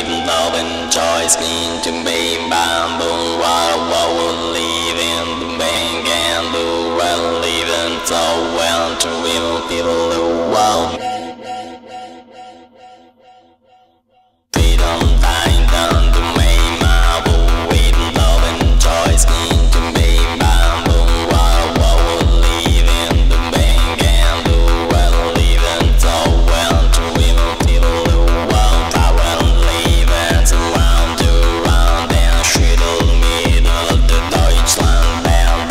with love and joy seem to be bound. The world will live in the bank and the world living so well to real people the world.